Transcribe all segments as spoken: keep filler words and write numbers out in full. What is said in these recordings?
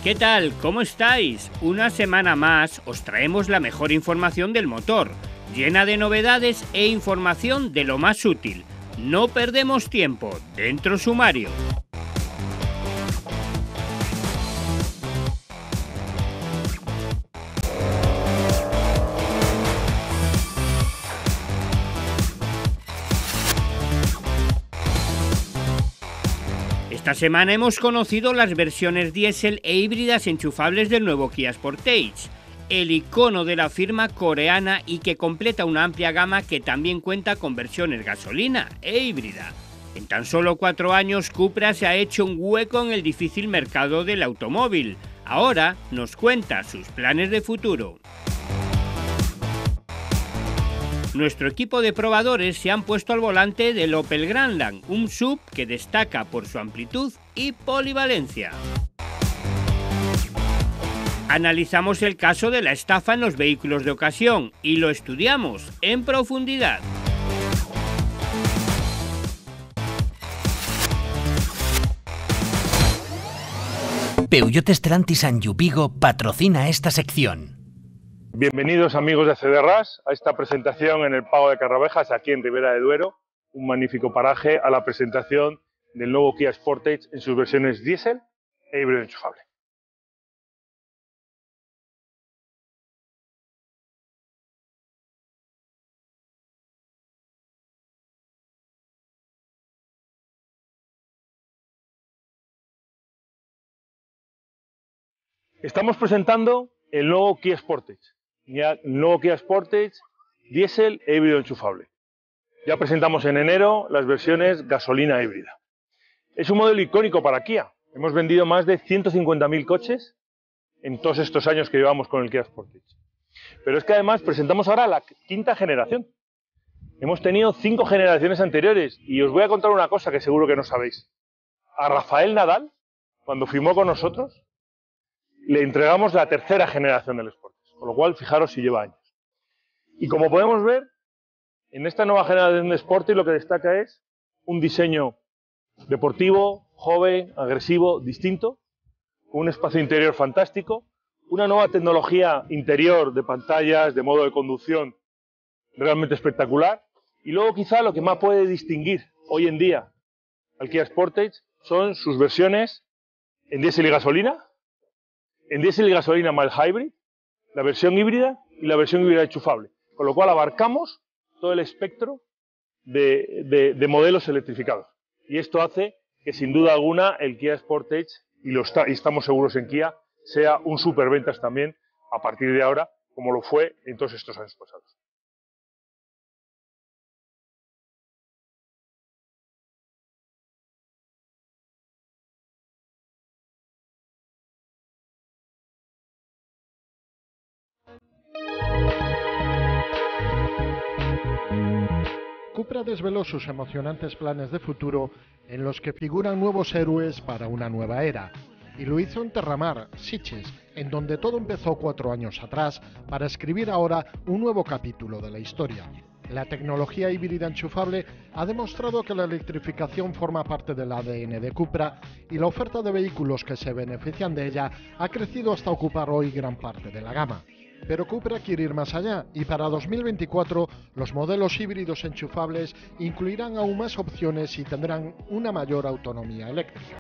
¿Qué tal? ¿Cómo estáis? Una semana más os traemos la mejor información del motor, llena de novedades e información de lo más útil. No perdemos tiempo, dentro sumario. Esta semana hemos conocido las versiones diésel e híbridas enchufables del nuevo Kia Sportage, el icono de la firma coreana y que completa una amplia gama que también cuenta con versiones gasolina e híbrida. En tan solo cuatro años, Cupra se ha hecho un hueco en el difícil mercado del automóvil. Ahora nos cuenta sus planes de futuro. Nuestro equipo de probadores se han puesto al volante del Opel Grandland, un S U V que destaca por su amplitud y polivalencia. Analizamos el caso de la estafa en los vehículos de ocasión y lo estudiamos en profundidad. Peugeot Stellantis and Yupigo patrocina esta sección. Bienvenidos amigos de C D R A S a esta presentación en el Pago de Carrabejas aquí en Ribera de Duero, un magnífico paraje a la presentación del nuevo Kia Sportage en sus versiones diésel e híbrido enchufable. Estamos presentando el nuevo Kia Sportage, el nuevo Kia Sportage diésel e híbrido enchufable. Ya presentamos en enero las versiones gasolina híbrida. Es un modelo icónico para Kia. Hemos vendido más de ciento cincuenta mil coches en todos estos años que llevamos con el Kia Sportage. Pero es que además presentamos ahora la quinta generación. Hemos tenido cinco generaciones anteriores y os voy a contar una cosa que seguro que no sabéis. A Rafael Nadal, cuando firmó con nosotros, le entregamos la tercera generación del Sportage, con lo cual fijaros si lleva años. Y como podemos ver, en esta nueva generación de Sportage lo que destaca es un diseño deportivo, joven, agresivo, distinto, con un espacio interior fantástico, una nueva tecnología interior de pantallas, de modo de conducción realmente espectacular. Y luego quizá lo que más puede distinguir hoy en día al Kia Sportage son sus versiones en diésel y gasolina, en diésel y gasolina mild hybrid, la versión híbrida y la versión híbrida enchufable. Con lo cual abarcamos todo el espectro de, de, de modelos electrificados. Y esto hace que sin duda alguna el Kia Sportage, y, lo está, y estamos seguros en Kia, sea un superventas también a partir de ahora, como lo fue en todos estos años pasados. Cupra desveló sus emocionantes planes de futuro en los que figuran nuevos héroes para una nueva era. Y lo hizo en Terramar, Sitges, en donde todo empezó cuatro años atrás, para escribir ahora un nuevo capítulo de la historia. La tecnología híbrida enchufable ha demostrado que la electrificación forma parte del A D N de Cupra y la oferta de vehículos que se benefician de ella ha crecido hasta ocupar hoy gran parte de la gama. Pero Cupra quiere ir más allá y para dos mil veinticuatro los modelos híbridos enchufables incluirán aún más opciones y tendrán una mayor autonomía eléctrica.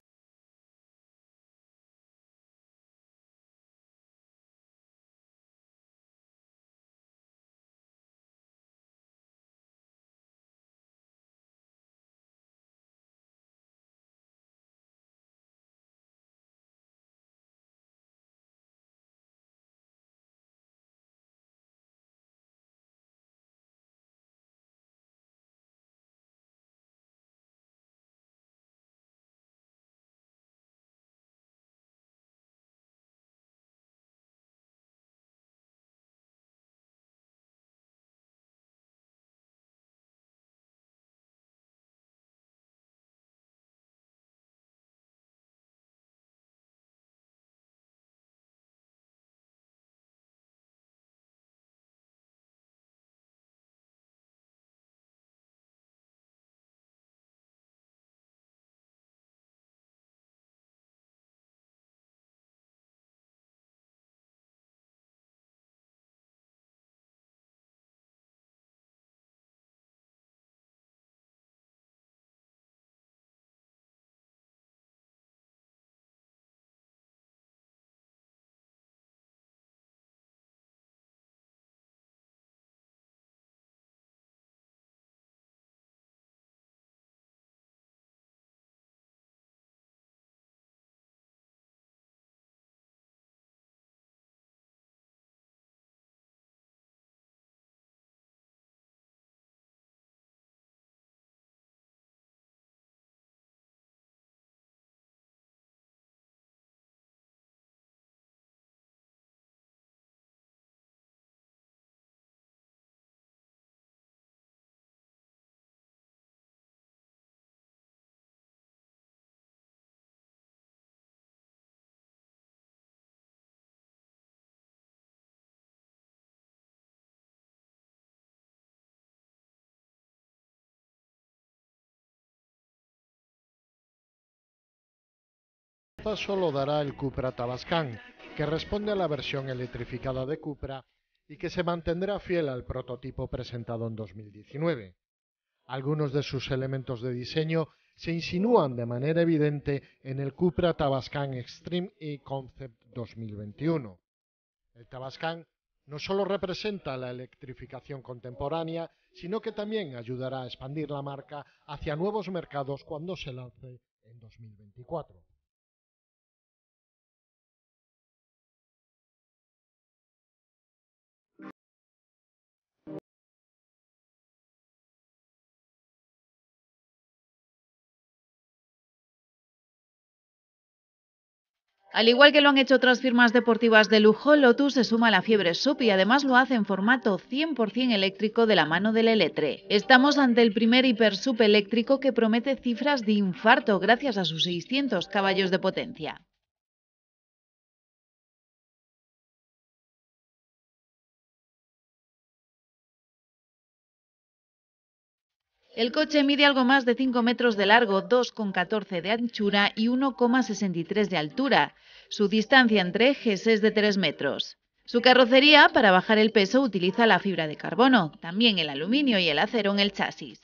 paso lo dará el Cupra Tavascan, que responde a la versión electrificada de Cupra y que se mantendrá fiel al prototipo presentado en dos mil diecinueve. Algunos de sus elementos de diseño se insinúan de manera evidente en el Cupra Tavascan Extreme E Concept dos mil veintiuno. El Tavascan no solo representa la electrificación contemporánea, sino que también ayudará a expandir la marca hacia nuevos mercados cuando se lance en dos mil veinticuatro. Al igual que lo han hecho otras firmas deportivas de lujo, Lotus se suma a la fiebre S U V y además lo hace en formato cien por cien eléctrico de la mano del Eletre. Estamos ante el primer hiper S U V eléctrico que promete cifras de infarto gracias a sus seiscientos caballos de potencia. El coche mide algo más de cinco metros de largo, dos coma catorce de anchura y uno coma sesenta y tres de altura. Su distancia entre ejes es de tres metros. Su carrocería, para bajar el peso, utiliza la fibra de carbono, también el aluminio y el acero en el chasis.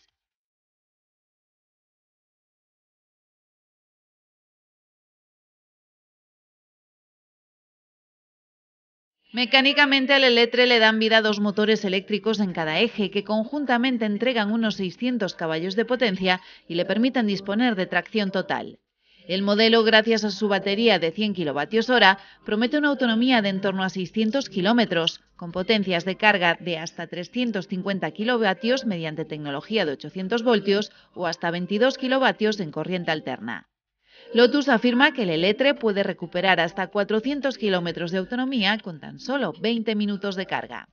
Mecánicamente al Eletre le dan vida dos motores eléctricos en cada eje que conjuntamente entregan unos seiscientos caballos de potencia y le permiten disponer de tracción total. El modelo, gracias a su batería de cien kilovatios hora, promete una autonomía de en torno a seiscientos kilómetros, con potencias de carga de hasta trescientos cincuenta kilovatios mediante tecnología de ochocientos voltios o hasta veintidós kilovatios en corriente alterna. Lotus afirma que el Eletre puede recuperar hasta cuatrocientos kilómetros de autonomía con tan solo veinte minutos de carga.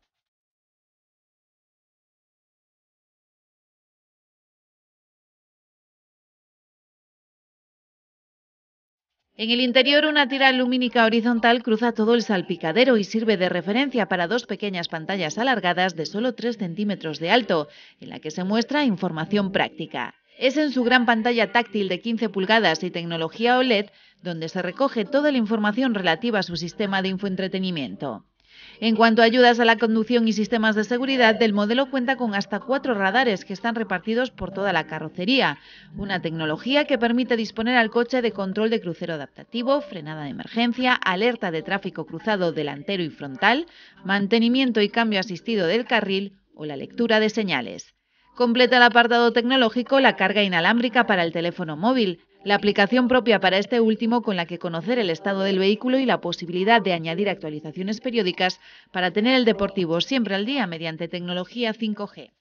En el interior, una tira lumínica horizontal cruza todo el salpicadero y sirve de referencia para dos pequeñas pantallas alargadas de solo tres centímetros de alto, en la que se muestra información práctica. Es en su gran pantalla táctil de quince pulgadas y tecnología O L E D donde se recoge toda la información relativa a su sistema de infoentretenimiento. En cuanto a ayudas a la conducción y sistemas de seguridad, el modelo cuenta con hasta cuatro radares que están repartidos por toda la carrocería, una tecnología que permite disponer al coche de control de crucero adaptativo, frenada de emergencia, alerta de tráfico cruzado delantero y frontal, mantenimiento y cambio asistido del carril o la lectura de señales. Completa el apartado tecnológico la carga inalámbrica para el teléfono móvil, la aplicación propia para este último con la que conocer el estado del vehículo y la posibilidad de añadir actualizaciones periódicas para tener el deportivo siempre al día mediante tecnología cinco G.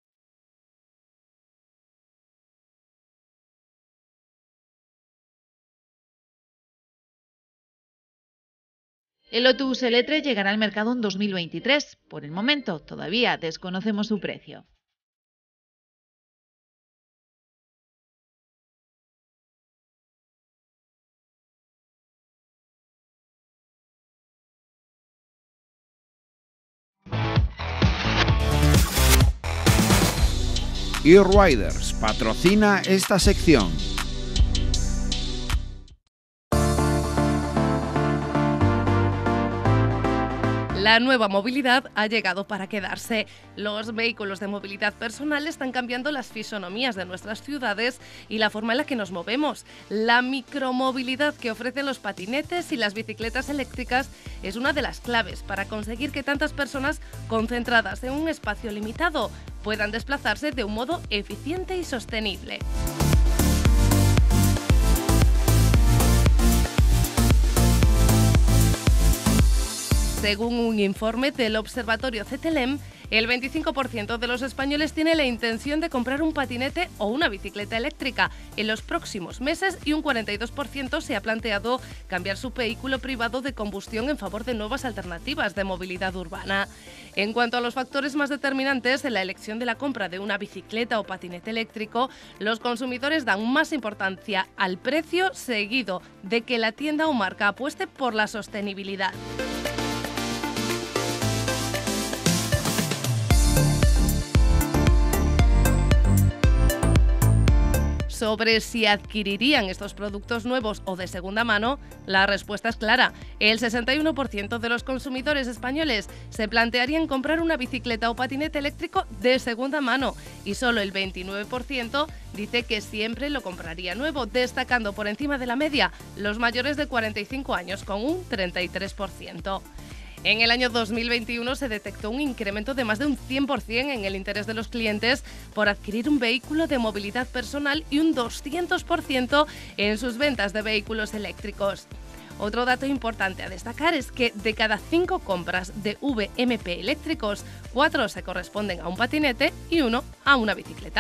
El Lotus Eletre llegará al mercado en dos mil veintitrés. Por el momento, todavía desconocemos su precio. eRiders patrocina esta sección. La nueva movilidad ha llegado para quedarse. Los vehículos de movilidad personal están cambiando las fisonomías de nuestras ciudades y la forma en la que nos movemos. La micromovilidad que ofrecen los patinetes y las bicicletas eléctricas es una de las claves para conseguir que tantas personas concentradas en un espacio limitado puedan desplazarse de un modo eficiente y sostenible. Según un informe del Observatorio CETELEM, el veinticinco por ciento de los españoles tiene la intención de comprar un patinete o una bicicleta eléctrica en los próximos meses y un cuarenta y dos por ciento se ha planteado cambiar su vehículo privado de combustión en favor de nuevas alternativas de movilidad urbana. En cuanto a los factores más determinantes en la elección de la compra de una bicicleta o patinete eléctrico, los consumidores dan más importancia al precio, seguido de que la tienda o marca apueste por la sostenibilidad. Sobre si adquirirían estos productos nuevos o de segunda mano, la respuesta es clara. El sesenta y uno por ciento de los consumidores españoles se plantearían comprar una bicicleta o patinete eléctrico de segunda mano y solo el veintinueve por ciento dice que siempre lo compraría nuevo, destacando por encima de la media los mayores de cuarenta y cinco años con un treinta y tres por ciento. En el año dos mil veintiuno se detectó un incremento de más de un cien por ciento en el interés de los clientes por adquirir un vehículo de movilidad personal y un doscientos por ciento en sus ventas de vehículos eléctricos. Otro dato importante a destacar es que de cada cinco compras de V M P eléctricos, cuatro se corresponden a un patinete y uno a una bicicleta.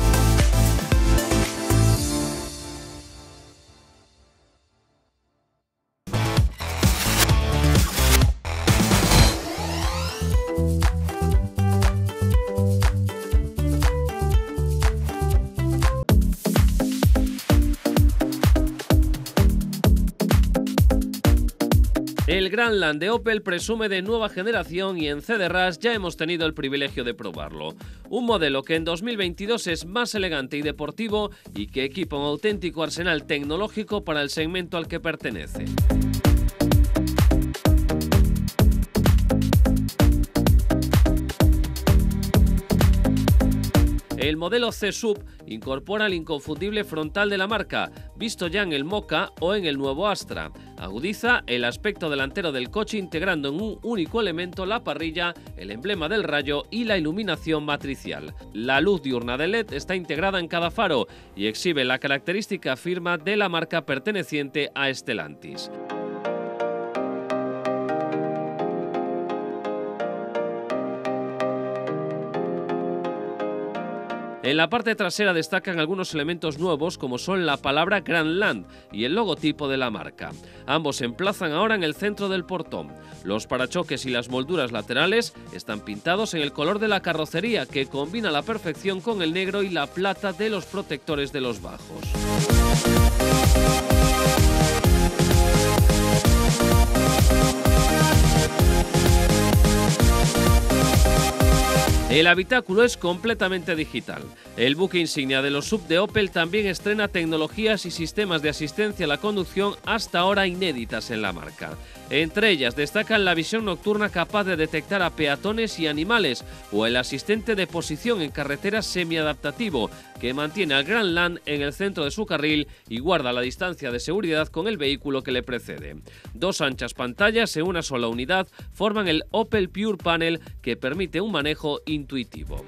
El Grandland de Opel presume de nueva generación y en C D R A S ya hemos tenido el privilegio de probarlo. Un modelo que en dos mil veintidós es más elegante y deportivo y que equipa un auténtico arsenal tecnológico para el segmento al que pertenece. El modelo C-Sub incorpora el inconfundible frontal de la marca, visto ya en el Mokka o en el nuevo Astra. Agudiza el aspecto delantero del coche integrando en un único elemento la parrilla, el emblema del Rayo y la iluminación matricial. La luz diurna de L E D está integrada en cada faro y exhibe la característica firma de la marca perteneciente a Stellantis. En la parte trasera destacan algunos elementos nuevos como son la palabra Grandland y el logotipo de la marca. Ambos se emplazan ahora en el centro del portón. Los parachoques y las molduras laterales están pintados en el color de la carrocería que combina a la perfección con el negro y la plata de los protectores de los bajos. El habitáculo es completamente digital. El buque insignia de los sub de Opel también estrena tecnologías y sistemas de asistencia a la conducción hasta ahora inéditas en la marca. Entre ellas destacan la visión nocturna capaz de detectar a peatones y animales o el asistente de posición en carretera semiadaptativo que mantiene al Grandland en el centro de su carril y guarda la distancia de seguridad con el vehículo que le precede. Dos anchas pantallas en una sola unidad forman el Opel Pure Panel que permite un manejo intuitivo.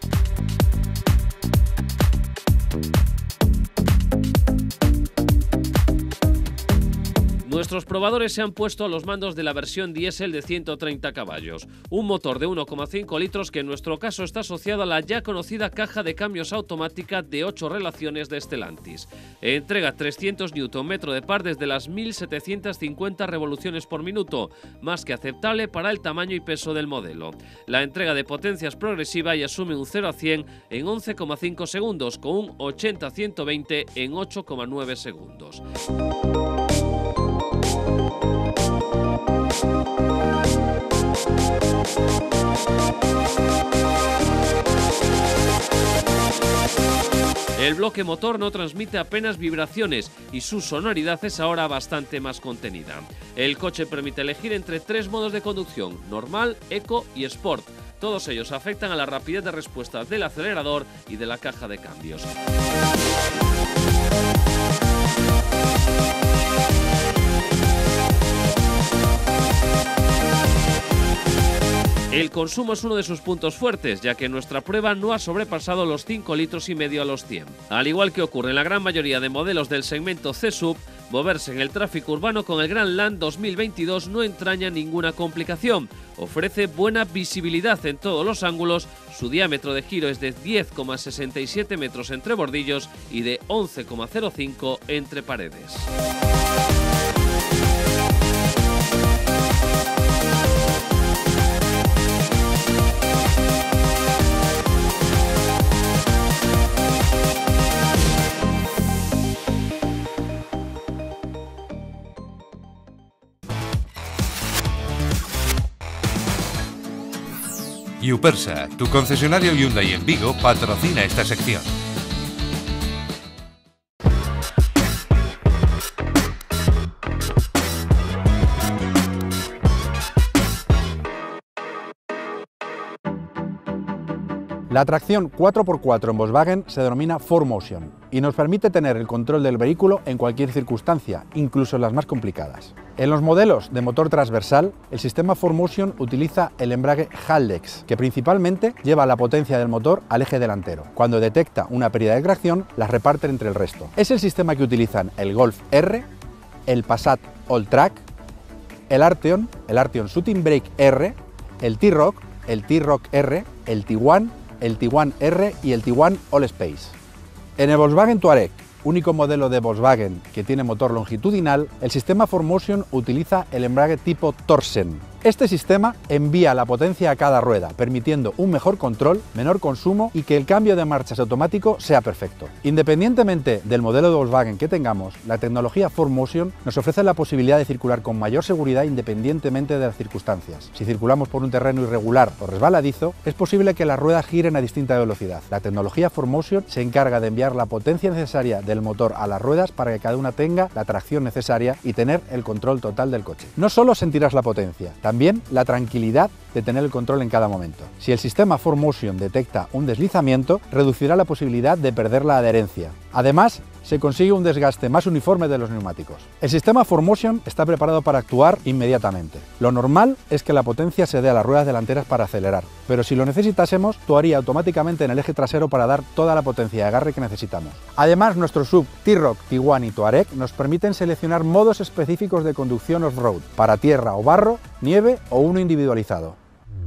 Nuestros probadores se han puesto a los mandos de la versión diésel de ciento treinta caballos, un motor de uno coma cinco litros que en nuestro caso está asociado a la ya conocida caja de cambios automática de ocho relaciones de Stellantis. Entrega trescientos newton metros de par desde las mil setecientas cincuenta revoluciones por minuto, más que aceptable para el tamaño y peso del modelo. La entrega de potencia es progresiva y asume un cero a cien en once coma cinco segundos, con un ochenta a ciento veinte en ocho coma nueve segundos. El bloque motor no transmite apenas vibraciones y su sonoridad es ahora bastante más contenida. El coche permite elegir entre tres modos de conducción: normal, eco y sport. Todos ellos afectan a la rapidez de respuesta del acelerador y de la caja de cambios. El consumo es uno de sus puntos fuertes, ya que nuestra prueba no ha sobrepasado los cinco litros y medio a los cien. Al igual que ocurre en la gran mayoría de modelos del segmento C-Sub, moverse en el tráfico urbano con el Grandland dos mil veintidós no entraña ninguna complicación. Ofrece buena visibilidad en todos los ángulos, su diámetro de giro es de diez coma sesenta y siete metros entre bordillos y de once coma cero cinco entre paredes. Yupersa, tu concesionario Hyundai en Vigo, patrocina esta sección. La tracción cuatro por cuatro en Volkswagen se denomina four motion y nos permite tener el control del vehículo en cualquier circunstancia, incluso en las más complicadas. En los modelos de motor transversal, el sistema four motion utiliza el embrague Haldex, que principalmente lleva la potencia del motor al eje delantero. Cuando detecta una pérdida de tracción, las reparte entre el resto. Es el sistema que utilizan el Golf R, el Passat All-Track, el Arteon, el Arteon Shooting Brake R, el T-Roc, el T-Roc R, el Tiguan, el Tiguan R y el Tiguan All Space. En el Volkswagen Touareg, único modelo de Volkswagen que tiene motor longitudinal, el sistema four motion utiliza el embrague tipo Torsen. Este sistema envía la potencia a cada rueda, permitiendo un mejor control, menor consumo y que el cambio de marchas automático sea perfecto. Independientemente del modelo de Volkswagen que tengamos, la tecnología four motion nos ofrece la posibilidad de circular con mayor seguridad independientemente de las circunstancias. Si circulamos por un terreno irregular o resbaladizo, es posible que las ruedas giren a distinta velocidad. La tecnología four motion se encarga de enviar la potencia necesaria del motor a las ruedas para que cada una tenga la tracción necesaria y tener el control total del coche. No solo sentirás la potencia, también la tranquilidad de tener el control en cada momento. Si el sistema four motion detecta un deslizamiento, reducirá la posibilidad de perder la adherencia. Además, se consigue un desgaste más uniforme de los neumáticos. El sistema four motion está preparado para actuar inmediatamente. Lo normal es que la potencia se dé a las ruedas delanteras para acelerar, pero si lo necesitásemos, actuaría automáticamente en el eje trasero para dar toda la potencia de agarre que necesitamos. Además, nuestros S U V T-Roc, Tiguan y Touareg nos permiten seleccionar modos específicos de conducción off-road, para tierra o barro, nieve o uno individualizado.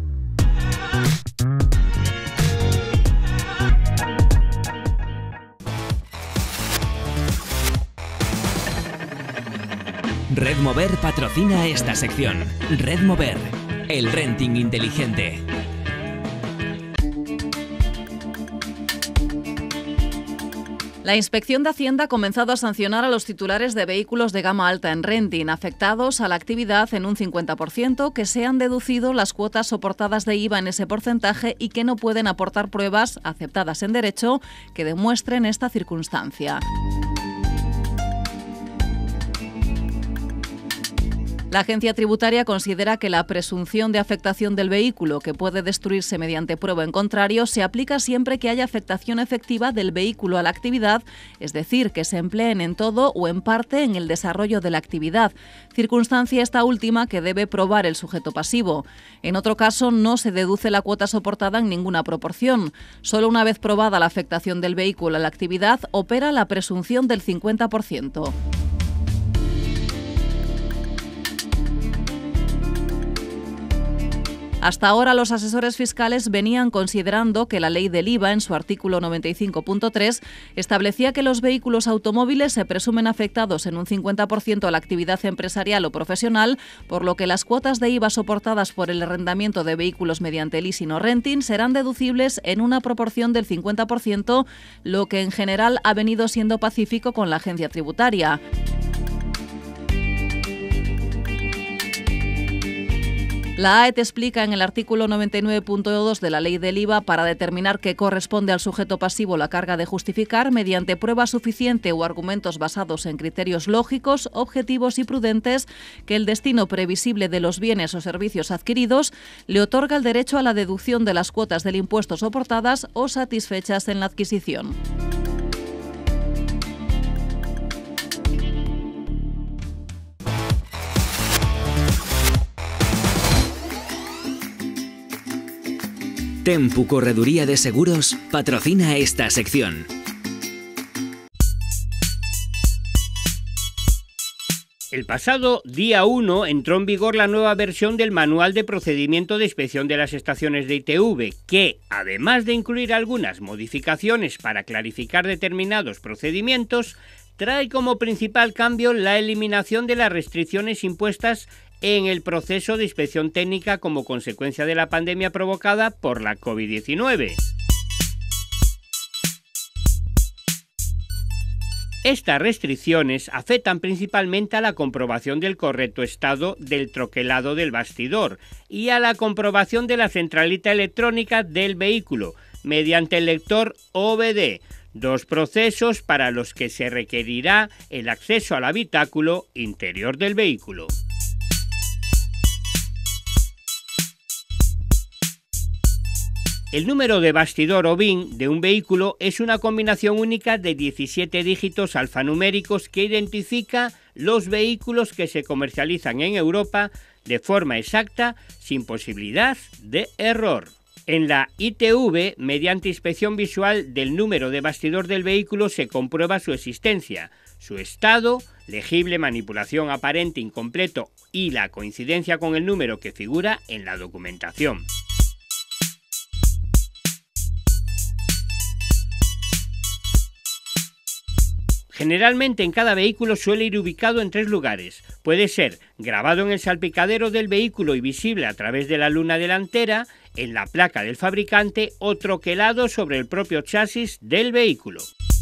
Redmover patrocina esta sección. Redmover, el renting inteligente. La Inspección de Hacienda ha comenzado a sancionar a los titulares de vehículos de gama alta en renting afectados a la actividad en un cincuenta por ciento que se han deducido las cuotas soportadas de I V A en ese porcentaje y que no pueden aportar pruebas aceptadas en derecho que demuestren esta circunstancia. La agencia tributaria considera que la presunción de afectación del vehículo, que puede destruirse mediante prueba en contrario, se aplica siempre que haya afectación efectiva del vehículo a la actividad, es decir, que se empleen en todo o en parte en el desarrollo de la actividad, circunstancia esta última que debe probar el sujeto pasivo. En otro caso, no se deduce la cuota soportada en ninguna proporción. Solo una vez probada la afectación del vehículo a la actividad, opera la presunción del cincuenta por ciento. Hasta ahora los asesores fiscales venían considerando que la ley del I V A, en su artículo noventa y cinco punto tres, establecía que los vehículos automóviles se presumen afectados en un cincuenta por ciento a la actividad empresarial o profesional, por lo que las cuotas de I V A soportadas por el arrendamiento de vehículos mediante leasing o renting serán deducibles en una proporción del cincuenta por ciento, lo que en general ha venido siendo pacífico con la agencia tributaria. La A E T explica en el artículo noventa y nueve punto dos de la ley del I V A para determinar que corresponde al sujeto pasivo la carga de justificar mediante prueba suficiente o argumentos basados en criterios lógicos, objetivos y prudentes que el destino previsible de los bienes o servicios adquiridos le otorga el derecho a la deducción de las cuotas del impuesto soportadas o satisfechas en la adquisición. Tempu Correduría de Seguros patrocina esta sección. El pasado día uno entró en vigor la nueva versión del Manual de Procedimiento de Inspección de las Estaciones de I T V, que, además de incluir algunas modificaciones para clarificar determinados procedimientos, trae como principal cambio la eliminación de las restricciones impuestas en el proceso de inspección técnica como consecuencia de la pandemia provocada por la COVID diecinueve. Estas restricciones afectan principalmente a la comprobación del correcto estado del troquelado del bastidor y a la comprobación de la centralita electrónica del vehículo mediante el lector O B D, dos procesos para los que se requerirá el acceso al habitáculo interior del vehículo. El número de bastidor o B I N de un vehículo es una combinación única de diecisiete dígitos alfanuméricos que identifica los vehículos que se comercializan en Europa de forma exacta, sin posibilidad de error. En la I T V, mediante inspección visual del número de bastidor del vehículo, se comprueba su existencia, su estado, legible, manipulación aparente, incompleto y la coincidencia con el número que figura en la documentación. Generalmente en cada vehículo suele ir ubicado en tres lugares. Puede ser grabado en el salpicadero del vehículo y visible a través de la luna delantera, en la placa del fabricante o troquelado sobre el propio chasis del vehículo.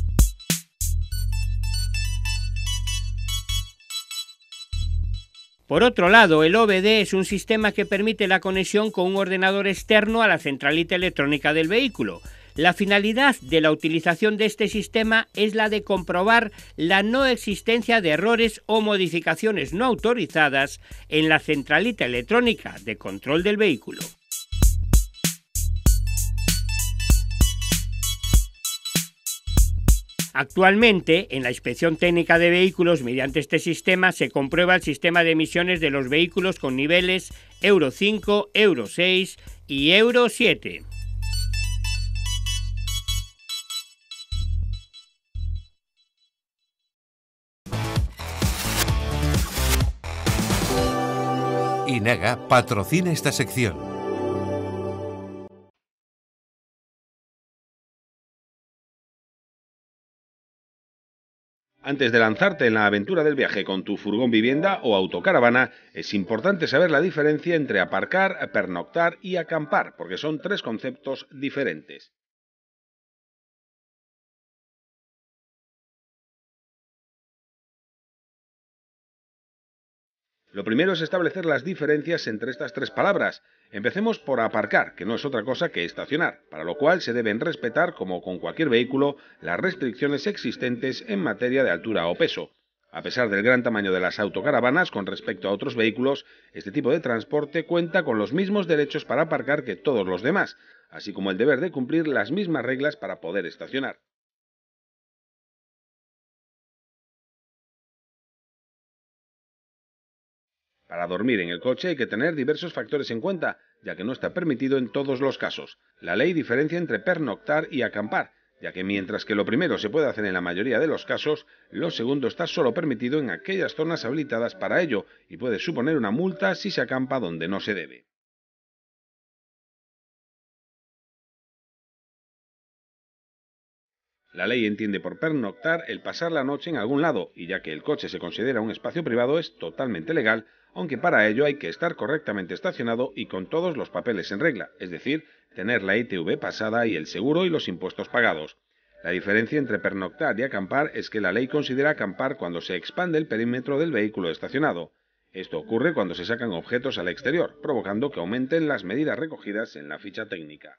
Por otro lado, el O B D es un sistema que permite la conexión con un ordenador externo a la centralita electrónica del vehículo. La finalidad de la utilización de este sistema es la de comprobar la no existencia de errores o modificaciones no autorizadas en la centralita electrónica de control del vehículo. Actualmente, en la inspección técnica de vehículos, mediante este sistema se comprueba el sistema de emisiones de los vehículos con niveles Euro cinco, Euro seis y Euro siete. INAGA patrocina esta sección. Antes de lanzarte en la aventura del viaje con tu furgón vivienda o autocaravana, es importante saber la diferencia entre aparcar, pernoctar y acampar, porque son tres conceptos diferentes. Lo primero es establecer las diferencias entre estas tres palabras. Empecemos por aparcar, que no es otra cosa que estacionar, para lo cual se deben respetar, como con cualquier vehículo, las restricciones existentes en materia de altura o peso. A pesar del gran tamaño de las autocaravanas con respecto a otros vehículos, este tipo de transporte cuenta con los mismos derechos para aparcar que todos los demás, así como el deber de cumplir las mismas reglas para poder estacionar. Para dormir en el coche hay que tener diversos factores en cuenta, ya que no está permitido en todos los casos. La ley diferencia entre pernoctar y acampar, ya que mientras que lo primero se puede hacer en la mayoría de los casos, lo segundo está solo permitido en aquellas zonas habilitadas para ello y puede suponer una multa si se acampa donde no se debe. La ley entiende por pernoctar el pasar la noche en algún lado, y ya que el coche se considera un espacio privado es totalmente legal, aunque para ello hay que estar correctamente estacionado y con todos los papeles en regla, es decir, tener la I T V pasada y el seguro y los impuestos pagados. La diferencia entre pernoctar y acampar es que la ley considera acampar cuando se expande el perímetro del vehículo estacionado. Esto ocurre cuando se sacan objetos al exterior, provocando que aumenten las medidas recogidas en la ficha técnica.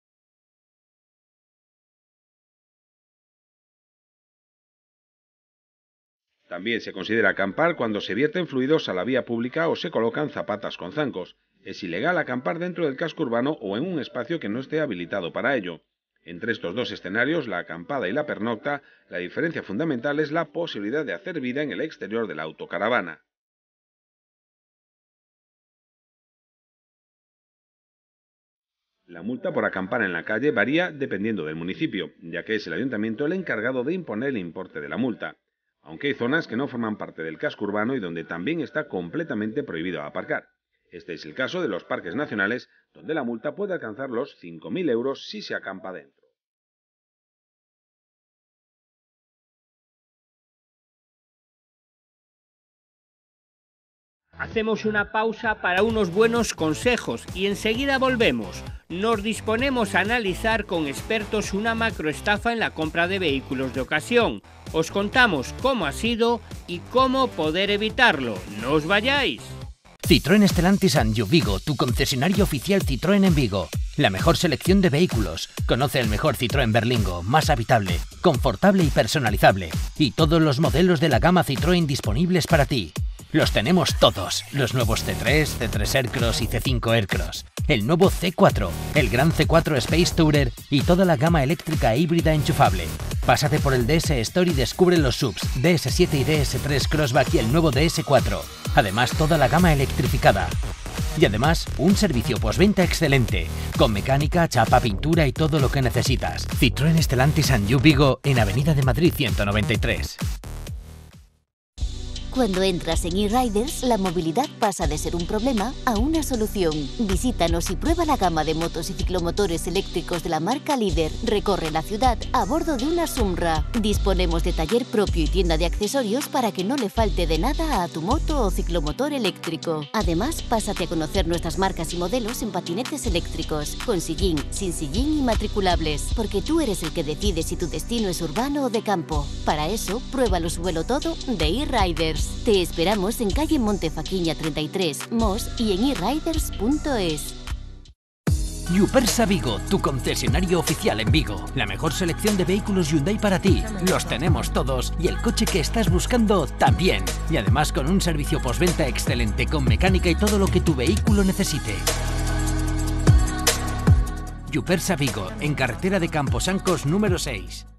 También se considera acampar cuando se vierten fluidos a la vía pública o se colocan zapatas con zancos. Es ilegal acampar dentro del casco urbano o en un espacio que no esté habilitado para ello. Entre estos dos escenarios, la acampada y la pernocta, la diferencia fundamental es la posibilidad de hacer vida en el exterior de la autocaravana. La multa por acampar en la calle varía dependiendo del municipio, ya que es el ayuntamiento el encargado de imponer el importe de la multa. Aunque hay zonas que no forman parte del casco urbano y donde también está completamente prohibido aparcar. Este es el caso de los parques nacionales, donde la multa puede alcanzar los cinco mil euros si se acampa dentro. Hacemos una pausa para unos buenos consejos y enseguida volvemos. Nos disponemos a analizar con expertos una macroestafa en la compra de vehículos de ocasión. Os contamos cómo ha sido y cómo poder evitarlo. ¡No os vayáis! Citroën Stellantis Anjou Vigo, tu concesionario oficial Citroën en Vigo. La mejor selección de vehículos. Conoce el mejor Citroën Berlingo, más habitable, confortable y personalizable. Y todos los modelos de la gama Citroën disponibles para ti. Los tenemos todos, los nuevos C tres, C tres Aircross y C cinco Aircross, el nuevo C cuatro, el gran C cuatro Space Tourer y toda la gama eléctrica híbrida enchufable. Pásate por el D S Store y descubre los S U Vs D S siete y D S tres Crossback y el nuevo D S cuatro. Además, toda la gama electrificada. Y además, un servicio postventa excelente, con mecánica, chapa, pintura y todo lo que necesitas. Citroën Stellantis and You Vigo en Avenida de Madrid ciento noventa y tres. Cuando entras en eRiders, la movilidad pasa de ser un problema a una solución. Visítanos y prueba la gama de motos y ciclomotores eléctricos de la marca líder. Recorre la ciudad a bordo de una Sumra. Disponemos de taller propio y tienda de accesorios para que no le falte de nada a tu moto o ciclomotor eléctrico. Además, pásate a conocer nuestras marcas y modelos en patinetes eléctricos, con sillín, sin sillín y matriculables, porque tú eres el que decide si tu destino es urbano o de campo. Para eso, pruébalo suelo todo de eRiders. Te esperamos en calle Montefaquiña treinta y tres, Mos y en eRiders punto es. Yupersa Vigo, tu concesionario oficial en Vigo. La mejor selección de vehículos Hyundai para ti. Los tenemos todos y el coche que estás buscando también. Y además con un servicio postventa excelente, con mecánica y todo lo que tu vehículo necesite. Yupersa Vigo, en carretera de Camposancos número seis.